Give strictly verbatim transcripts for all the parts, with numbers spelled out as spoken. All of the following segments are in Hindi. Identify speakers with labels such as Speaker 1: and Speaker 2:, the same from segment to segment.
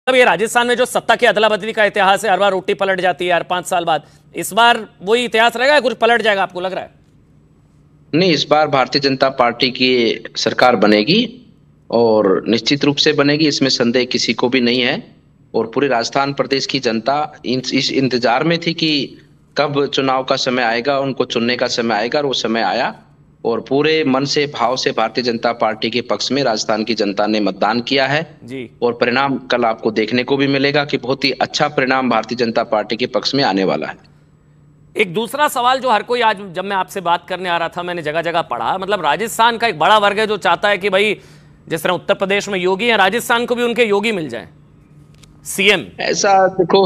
Speaker 1: अब ये राजस्थान में जो सत्ता की अदला बदली का इतिहास है, हर बार रोटी पलट जाती है हर पांच साल बाद। इस बार वही इतिहास रहेगा, कुछ पलट जाएगा आपको लग रहा है?
Speaker 2: नहीं, इस बार भारतीय जनता पार्टी की सरकार बनेगी और निश्चित रूप से बनेगी, इसमें संदेह किसी को भी नहीं है। और पूरे राजस्थान प्रदेश की जनता इन, इस इंतजार में थी कि कब चुनाव का समय आएगा, उनको चुनने का समय आएगा, और वो समय आया। और पूरे मन से भाव से भारतीय जनता पार्टी के पक्ष में राजस्थान की जनता ने मतदान किया है।
Speaker 1: जी।
Speaker 2: और परिणाम कल आपको देखने को भी मिलेगा कि बहुत ही अच्छा परिणाम भारतीय जनता पार्टी के पक्ष में आने वाला है।
Speaker 1: एक दूसरा सवाल जो हर कोई, आज जब मैं आपसे बात करने आ रहा था मैंने जगह जगह पढ़ा, मतलब राजस्थान का एक बड़ा वर्ग है जो चाहता है कि भाई जिस तरह उत्तर प्रदेश में योगी है, राजस्थान को भी उनके योगी मिल जाए, सीएम।
Speaker 2: ऐसा देखो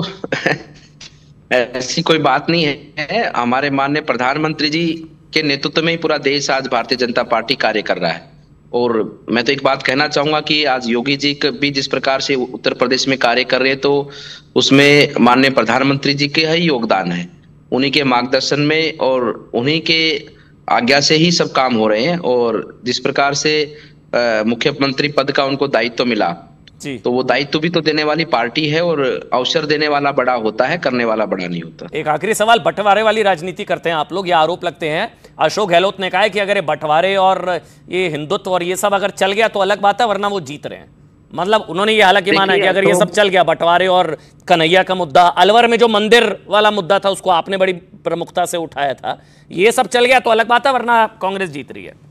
Speaker 2: ऐसी कोई बात नहीं है। हमारे माननीय प्रधानमंत्री जी के नेतृत्व में ही पूरा देश आज भारतीय जनता पार्टी कार्य कर रहा है। और मैं तो एक बात कहना चाहूंगा कि आज योगी जी भी जिस प्रकार से उत्तर प्रदेश में कार्य कर रहे हैं, तो उसमें माननीय प्रधानमंत्री जी के ही योगदान है, उन्हीं के मार्गदर्शन में और उन्हीं के आज्ञा से ही सब काम हो रहे हैं। और जिस प्रकार से मुख्यमंत्री पद का उनको दायित्व मिला,
Speaker 1: जी।
Speaker 2: तो वो दायित्व भी तो देने वाली पार्टी है, और अवसर देने वाला बड़ा होता है, करने वाला बड़ा नहीं होता।
Speaker 1: एक आखिरी सवाल, बंटवारे वाली राजनीति करते हैं आप लोग, ये आरोप लगते हैं। अशोक गहलोत ने कहा है कि अगर ये बंटवारे और ये हिंदुत्व और ये सब अगर चल गया तो अलग बात है, वरना वो जीत रहे हैं। मतलब उन्होंने ये हालांकि माना है कि अगर तो... ये सब चल गया, बंटवारे और कन्हैया का मुद्दा, अलवर में जो मंदिर वाला मुद्दा था उसको आपने बड़ी प्रमुखता से उठाया था, ये सब चल गया तो अलग बात है, वरना कांग्रेस जीत रही है।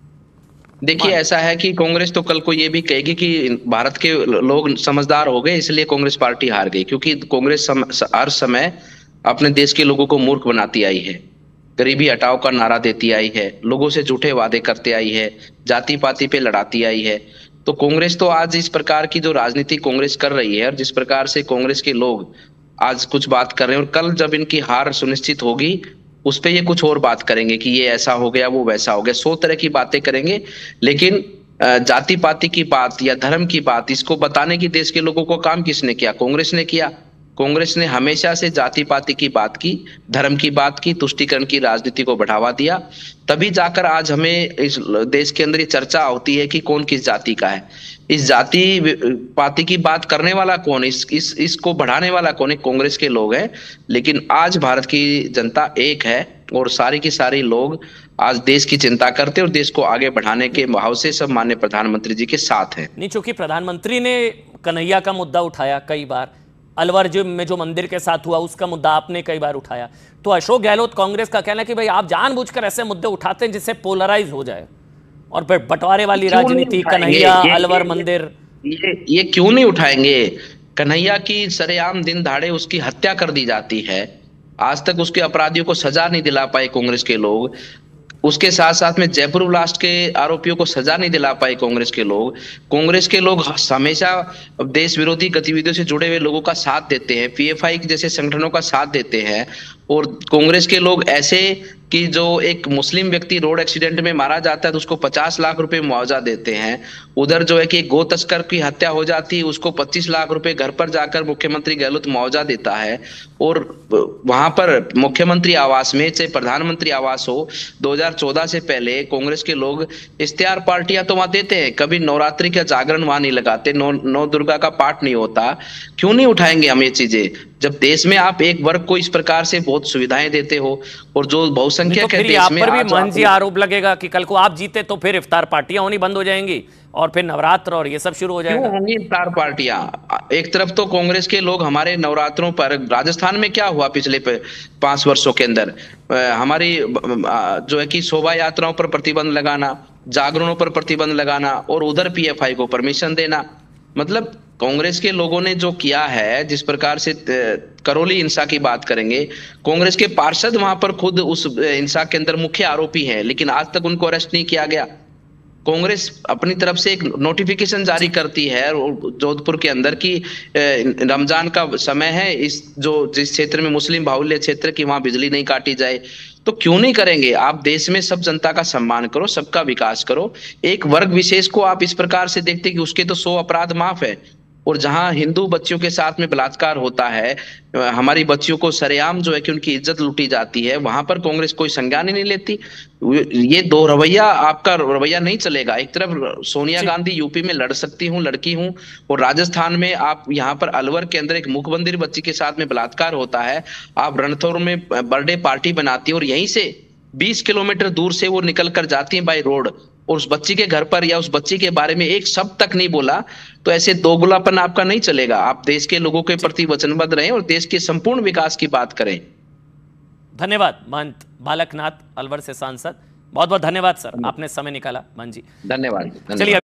Speaker 2: देखिए, ऐसा है कि कांग्रेस तो कल को ये भी कहेगी कि भारत के लोग समझदार हो गए इसलिए कांग्रेस पार्टी हार गई, क्योंकि कांग्रेस सम, हर समय अपने देश के लोगों को मूर्ख बनाती आई है, गरीबी हटाओ का नारा देती आई है, लोगों से झूठे वादे करते आई है, जाति पाति पे लड़ाती आई है। तो कांग्रेस तो आज इस प्रकार की जो राजनीति कांग्रेस कर रही है, और जिस प्रकार से कांग्रेस के लोग आज कुछ बात कर रहे हैं, और कल जब इनकी हार सुनिश्चित होगी उस पे ये कुछ और बात करेंगे कि ये ऐसा हो गया, वो वैसा हो गया, सौ तरह की बातें करेंगे। लेकिन जाति पाति की बात या धर्म की बात, इसको बताने की देश के लोगों को काम किसने किया? कांग्रेस ने किया। कांग्रेस ने हमेशा से जाति पाति की बात की, धर्म की बात की, तुष्टीकरण की राजनीति को बढ़ावा दिया। तभी जाकर आज हमें इस देश के अंदर ये चर्चा होती है कि कौन किस जाति का है। इस जाति पाति की बात करने वाला कौन, इस इस इसको बढ़ाने वाला कौन है? कांग्रेस के लोग हैं। लेकिन आज भारत की जनता एक है, और सारी की सारी लोग आज देश की चिंता करते हैं और देश को आगे बढ़ाने के भाव से सब माननीय प्रधानमंत्री जी के साथ हैं।
Speaker 1: नहीं, चूंकि प्रधानमंत्री ने कन्हैया का मुद्दा उठाया कई बार, अलवर जो में जो मंदिर के साथ हुआ उसका मुद्दा आपने कई बार उठाया, तो अशोक गहलोत कांग्रेस का कहना है कि भाई आप जानबूझकर ऐसे मुद्दे उठाते हैं जिससे पोलराइज हो जाए, और फिर बंटवारे वाली राजनीति, कन्हैया, अलवर मंदिर,
Speaker 2: ये ये क्यों नहीं उठाएंगे? कन्हैया की सरेआम दिन दहाड़े उसकी हत्या कर दी जाती है, आज तक उसके अपराधियों को सजा नहीं दिला पाए कांग्रेस के लोग। उसके साथ साथ में जयपुर ब्लास्ट के आरोपियों को सजा नहीं दिला पाए कांग्रेस के लोग। कांग्रेस के लोग हमेशा देश विरोधी गतिविधियों से जुड़े हुए लोगों का साथ देते हैं, पीएफआई जैसे संगठनों का साथ देते हैं। और कांग्रेस के लोग ऐसे कि जो एक मुस्लिम व्यक्ति रोड एक्सीडेंट में मारा जाता है तो उसको पचास लाख रुपए मुआवजा देते हैं। उधर जो है कि गो तस्कर की हत्या हो जाती है, उसको पच्चीस लाख रुपए घर पर जाकर मुख्यमंत्री गहलोत मुआवजा देता है। और वहां पर मुख्यमंत्री आवास में, चाहे प्रधानमंत्री आवास हो, दो हज़ार चौदह से पहले कांग्रेस के लोग इश्तेहार पार्टियां तो वहां देते हैं, कभी नवरात्रि का जागरण वहां नहीं लगाते, नौ नौ दुर्गा का पाठ नहीं होता। क्यों नहीं उठाएंगे हम ये चीजें, जब देश में आप एक वर्ग को इस प्रकार से बहुत सुविधाएं देते हो, और जो बहुसंख्यक है देश में।
Speaker 1: आप पर भी मान जी आरोप लगेगा कि कल को आप जीते तो फिर इफ्तार पार्टियां होनी बंद हो जाएंगी और फिर नवरात्र और ये सब शुरू हो जाएगा।
Speaker 2: क्यों होंगी इफ्तार पार्टियां? एक तरफ तो कांग्रेस के लोग हमारे नवरात्रों पर, राजस्थान में क्या हुआ पिछले पांच वर्षों के अंदर, हमारी जो है कि शोभा यात्राओं पर प्रतिबंध लगाना, जागरणों पर प्रतिबंध लगाना, और उधर पीएफआई को परमिशन देना। मतलब कांग्रेस के लोगों ने जो किया है, जिस प्रकार से करौली हिंसा की बात करेंगे, कांग्रेस के पार्षद वहां पर खुद उस हिंसा के अंदर मुख्य आरोपी हैं, लेकिन आज तक उनको अरेस्ट नहीं किया गया। कांग्रेस अपनी तरफ से एक नोटिफिकेशन जारी करती है जोधपुर के अंदर कि रमजान का समय है, इस जो जिस क्षेत्र में मुस्लिम बाहुल्य क्षेत्र की वहां बिजली नहीं काटी जाए। तो क्यों नहीं करेंगे? आप देश में सब जनता का सम्मान करो, सबका विकास करो। एक वर्ग विशेष को आप इस प्रकार से देखते कि उसके तो सौ अपराध माफ है, और जहां हिंदू बच्चियों के साथ में बलात्कार होता है, हमारी बच्चियों को सरेआम जो है कि उनकी इज्जत लूटी जाती है, वहां पर कांग्रेस कोई संज्ञान ही नहीं लेती। ये दो रवैया, आपका रवैया नहीं चलेगा। एक तरफ सोनिया गांधी यूपी में लड़ सकती हूँ, लड़की हूँ, और राजस्थान में आप यहाँ पर अलवर के अंदर एक मुखबंदिर बच्ची के साथ में बलात्कार होता है, आप रणथंभौर में बर्थडे पार्टी बनाती है और यहीं से बीस किलोमीटर दूर से वो निकल कर जाती है बाय रोड, और उस बच्ची के घर पर या उस बच्ची के बारे में एक शब्द तक नहीं बोला, तो ऐसे दोगलापन आपका नहीं चलेगा। आप देश के लोगों के प्रति वचनबद्ध रहें और देश के संपूर्ण विकास की बात करें।
Speaker 1: धन्यवाद महंत बालकनाथ, अलवर से सांसद। बहुत बहुत धन्यवाद सर, आपने समय निकाला। महंत जी
Speaker 2: धन्यवाद।
Speaker 1: चलिए।